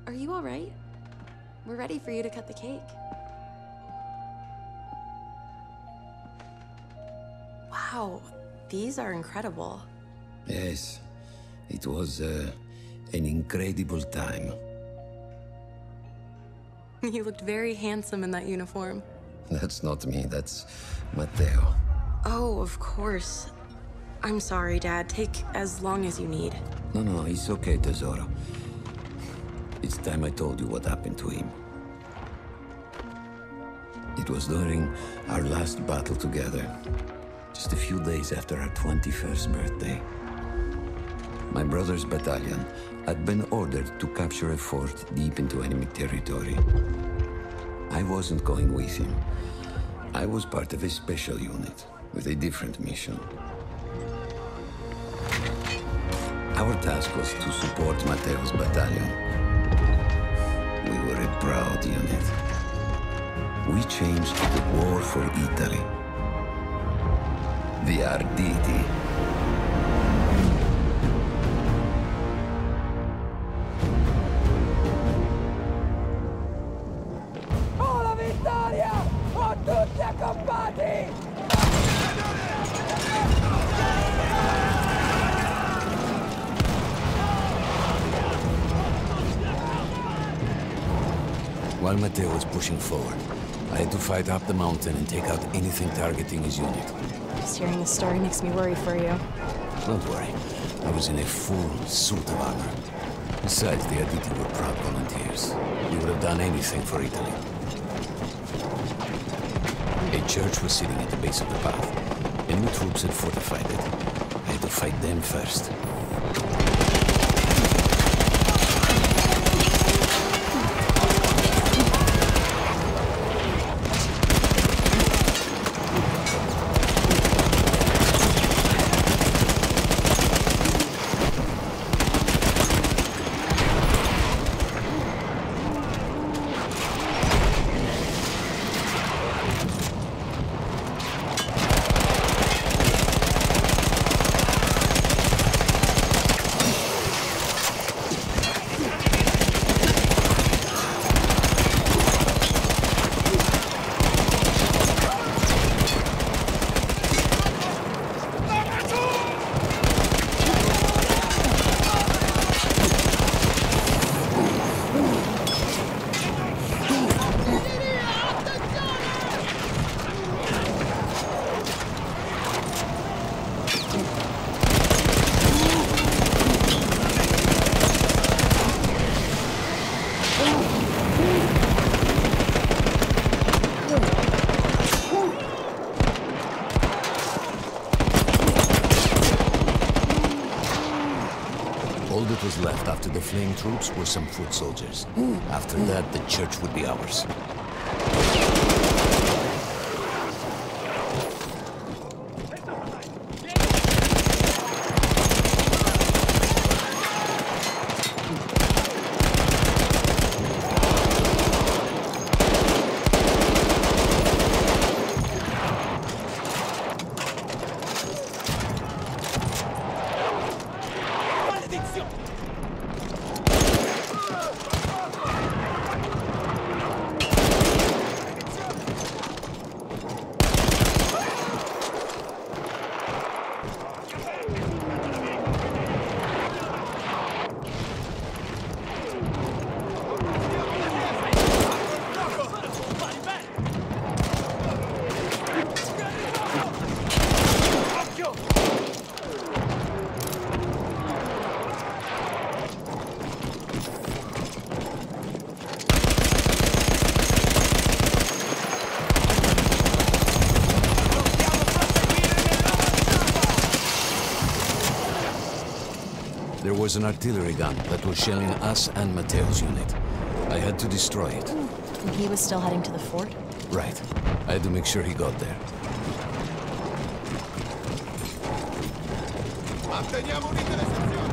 Are you all right? We're ready for you to cut the cake. Wow, these are incredible. Yes, it was an incredible time. You looked very handsome in that uniform. That's not me, that's Matteo. Oh, of course. I'm sorry, Dad. Take as long as you need. No, it's okay, Tesoro. It's time I told you what happened to him. It was during our last battle together, just a few days after our 21st birthday. My brother's battalion had been ordered to capture a fort deep into enemy territory. I wasn't going with him. I was part of a special unit with a different mission. Our task was to support Matteo's battalion. We were a proud unit. We changed the war for Italy. The Arditi. Oh, la vittoria! Oh, tutti accampati! While Matteo was pushing forward, I had to fight up the mountain and take out anything targeting his unit. Just hearing the story makes me worry for you. Don't worry, I was in a full suit of armor. Besides, the Arditi were proud volunteers. They would have done anything for Italy. A church was sitting at the base of the path. Enemy troops had fortified it. I had to fight them first. All that was left after the fleeing troops were some foot soldiers. After that, the church would be ours. There was an artillery gun that was shelling us and Matteo's unit. I had to destroy it. And he was still heading to the fort? Right. I had to make sure he got there. Manteniamo unite le sezioni!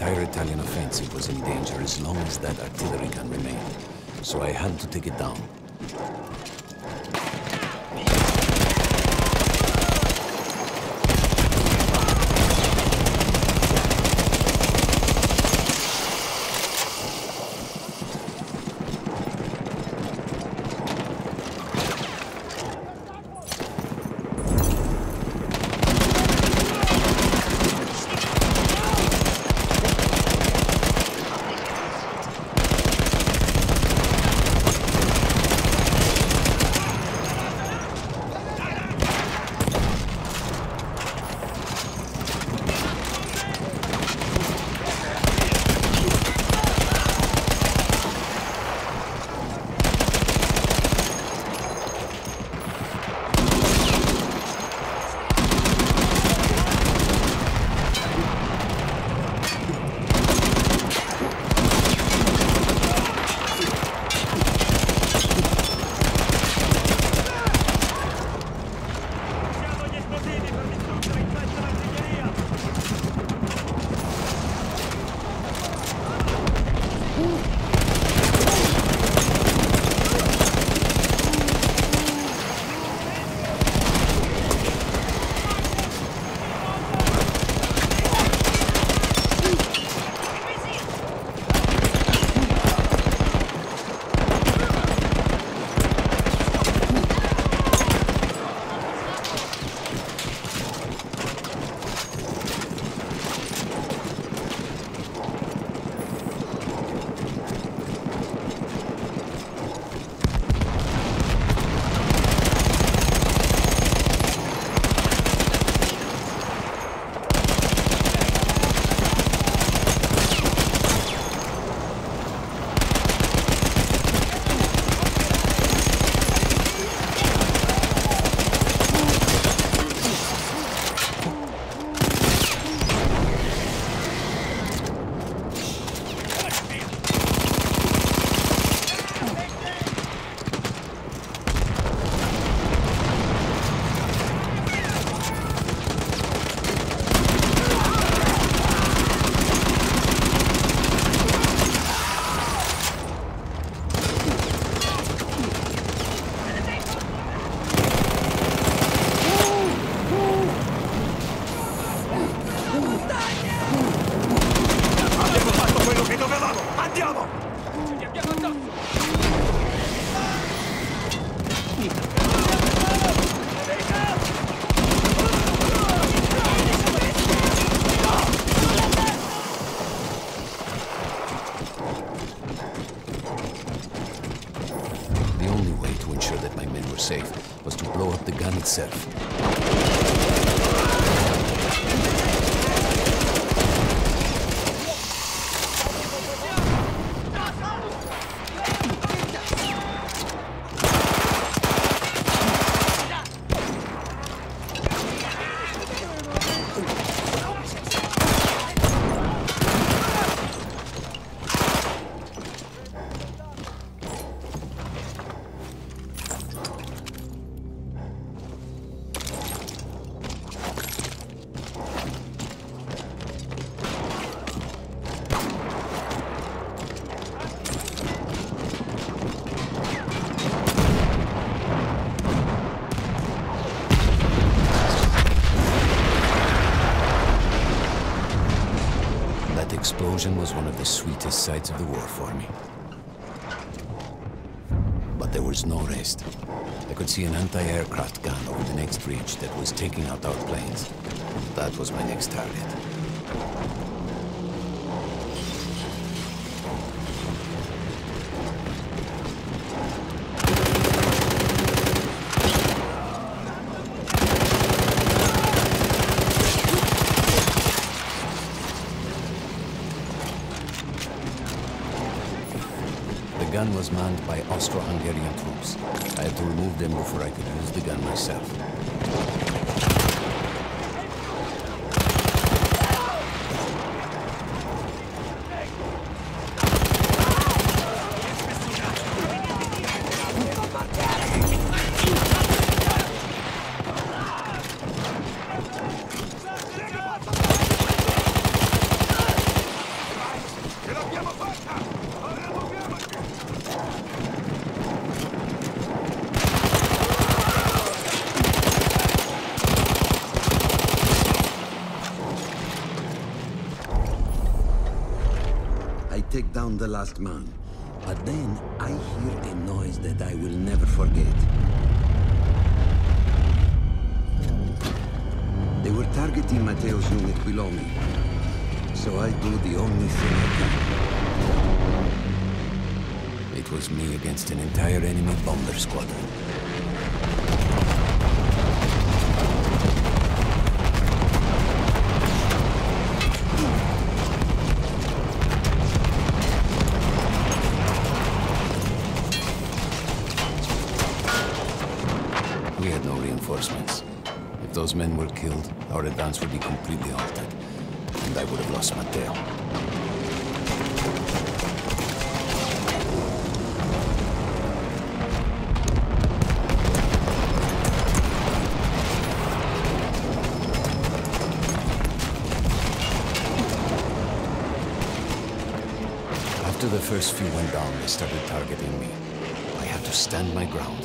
entire Italian offensive was in danger as long as that artillery gun remained. So I had to take it down. Safe was to blow up the gun itself. Explosion was one of the sweetest sights of the war for me. But there was no rest. I could see an anti-aircraft gun over the next ridge that was taking out our planes. That was my next target. The gun was manned by Austro-Hungarian troops. I had to remove them before I could use the gun myself. the last man. But then I hear a noise that I will never forget. They were targeting Matteo's unit below me. So I do the only thing I can. It was me against an entire enemy bomber squadron. We had no reinforcements. If those men were killed, our advance would be completely halted, and I would have lost Matteo. After the first few went down, they started targeting me. I had to stand my ground.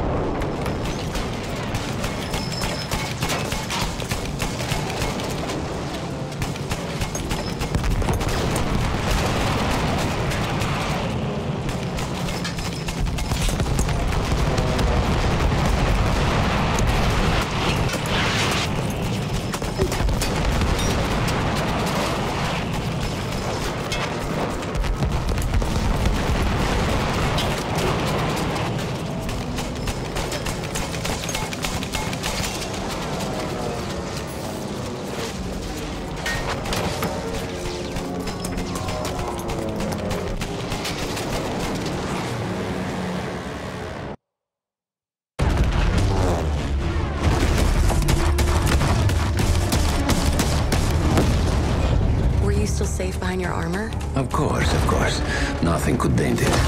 Still safe behind your armor? Of course, of course. Nothing could dent it.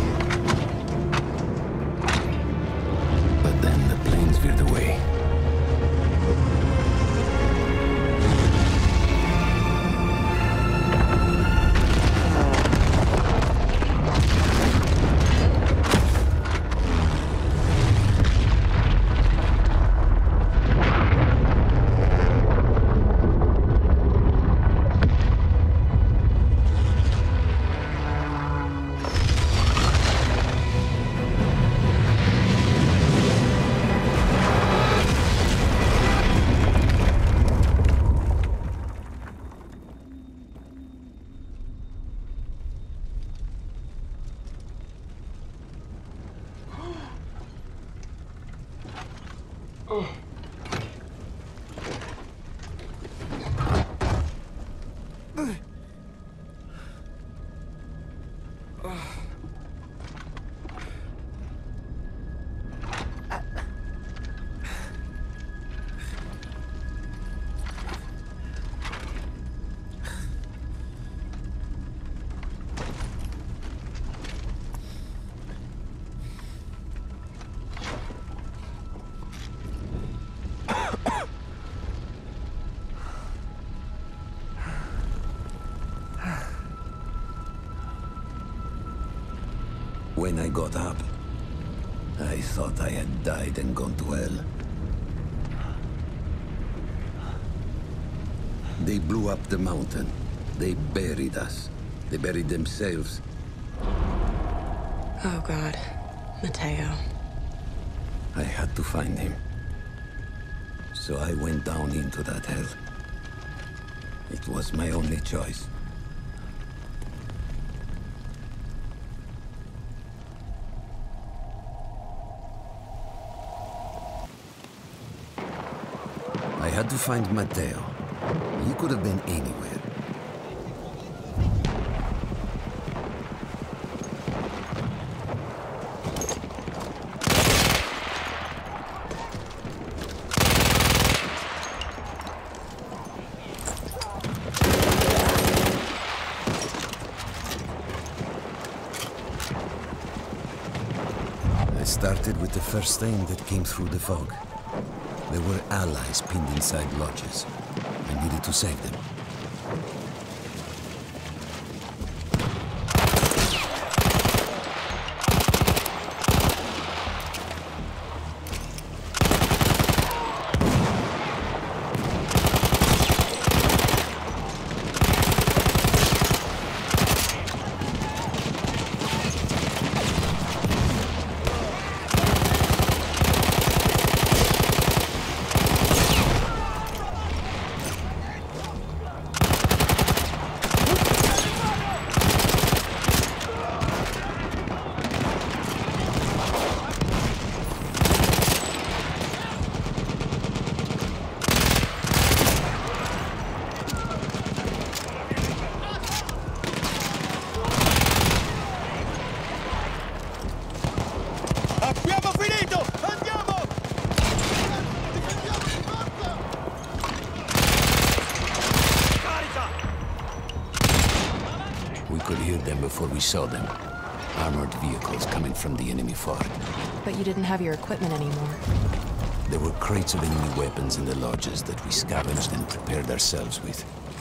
But then the planes veered away. When I got up, I thought I had died and gone to hell. They blew up the mountain. They buried us. They buried themselves. Oh, God. Matteo. I had to find him. So I went down into that hell. It was my only choice. I had to find Matteo. He could have been anywhere. I started with the first thing that came through the fog. There were allies pinned inside lodges. I needed to save them. saw them. Armored vehicles coming from the enemy fort. But you didn't have your equipment anymore. There were crates of enemy weapons in the lodges that we scavenged and prepared ourselves with.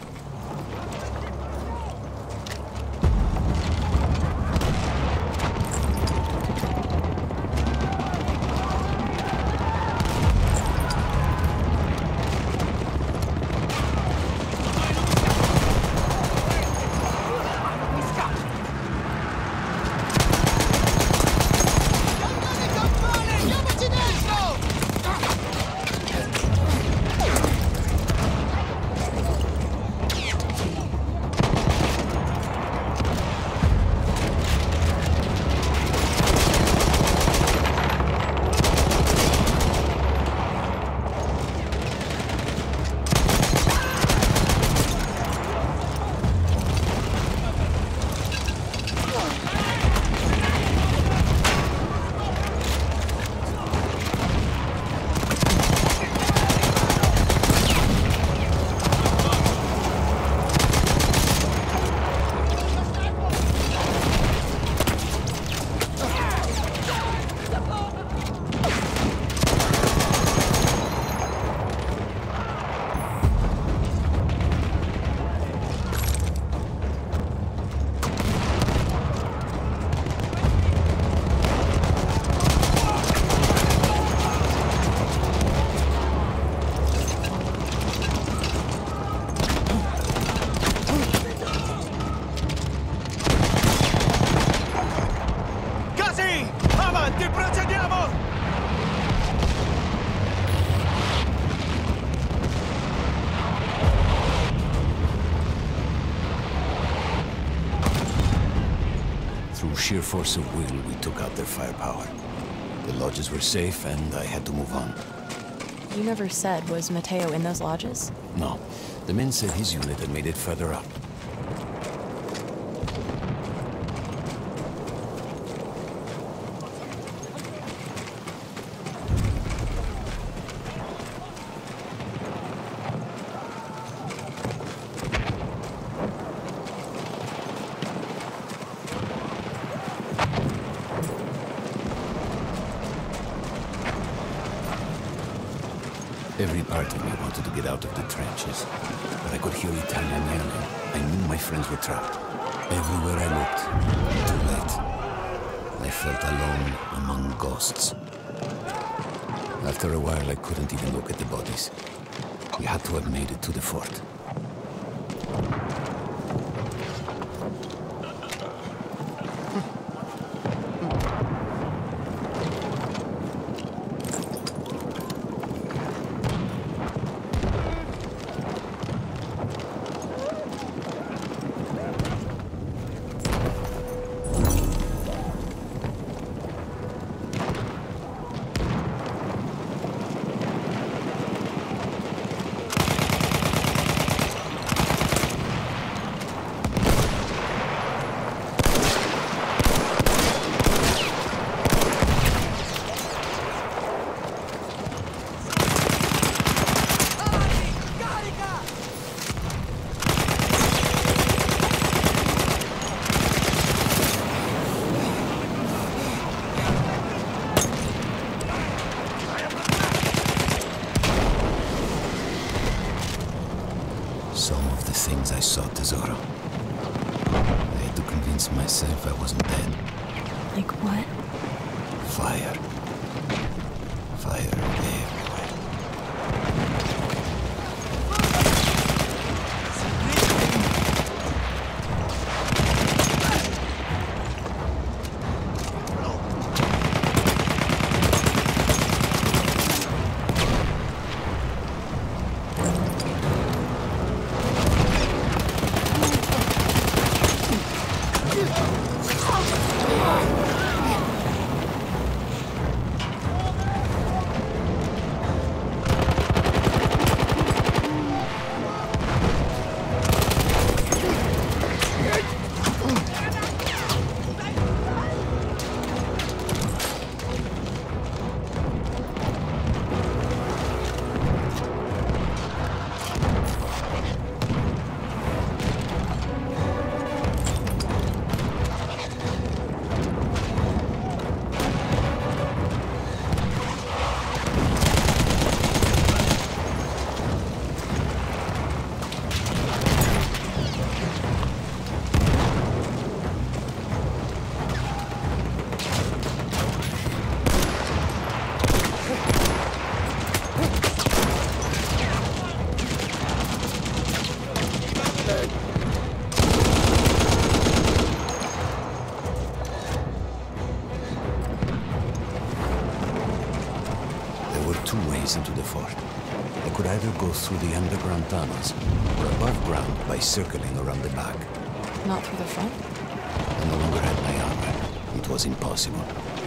Through sheer force of will, we took out their firepower. The lodges were safe, and I had to move on. You never said, was Mateo in those lodges? No. The men said his unit had made it further up. Every part of me wanted to get out of the trenches, but I could hear Italian yelling. I knew my friends were trapped. Everywhere I looked, too late. I felt alone among ghosts. After a while, I couldn't even look at the bodies. We had to have made it to the fort. Some of the things I saw, Tesoro. I had to convince myself I wasn't dead. Like what? Fire. Fire everywhere. ways into the fort. I could either go through the underground tunnels or above ground by circling around the back. Not through the front? I no longer had my armor. It was impossible.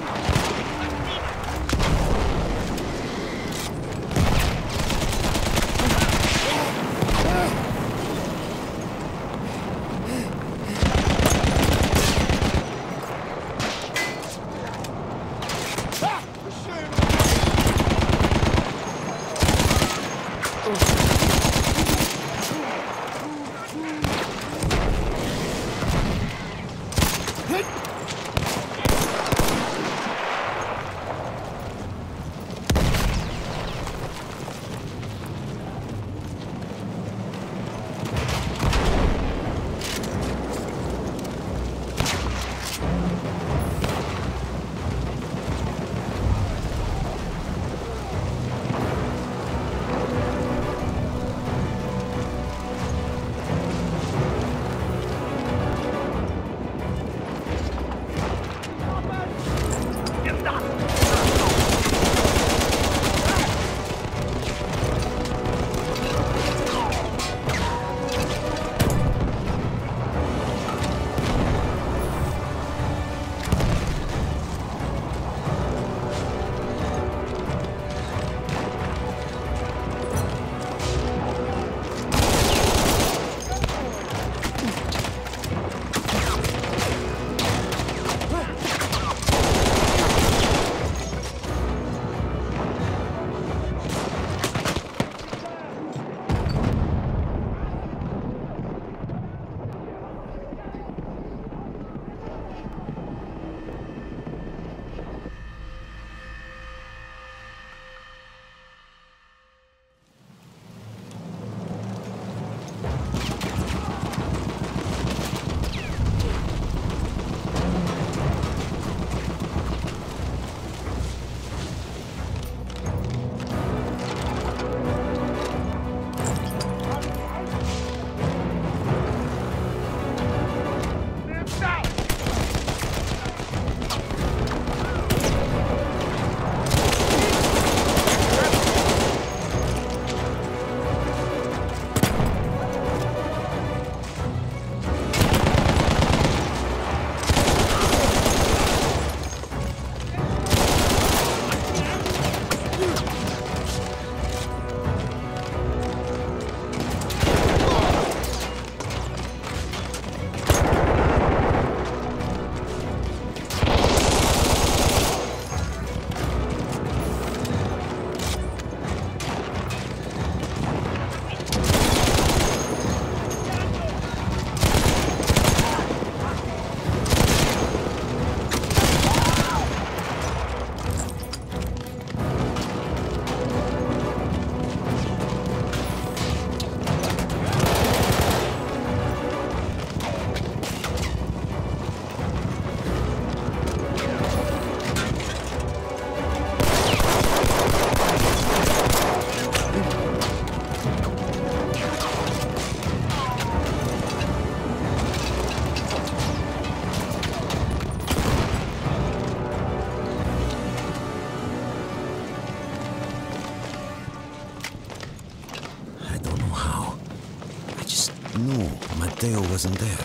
No, Matteo wasn't there.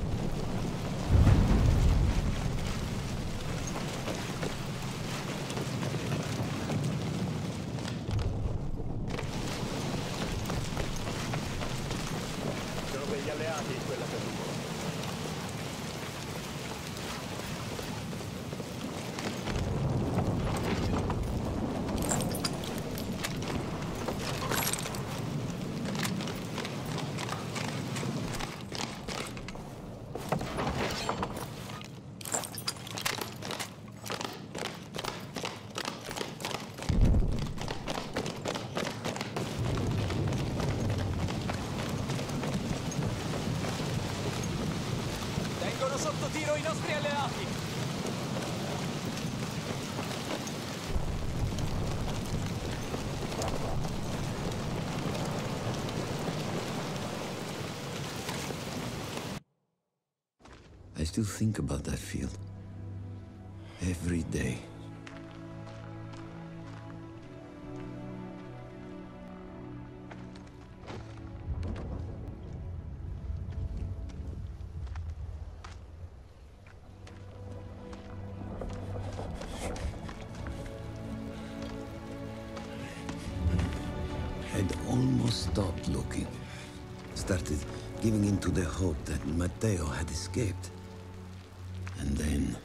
Sono degli alleati in quella caduta. Tengono sotto tiro i nostri alleati! I still think about that field. Every day. stopped looking. Started giving in to the hope that Matteo had escaped. And then...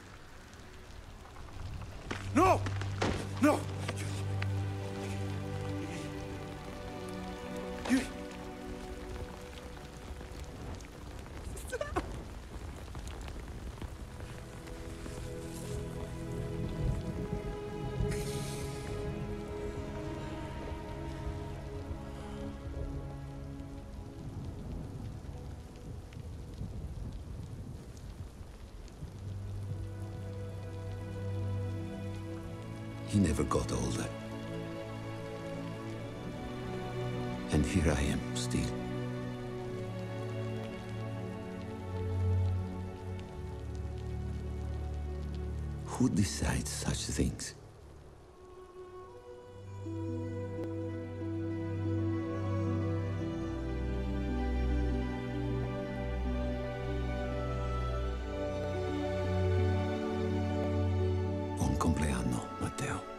No! No! You... He never got older. And here I am, still. Who decides such things? Buon compleanno, Matteo.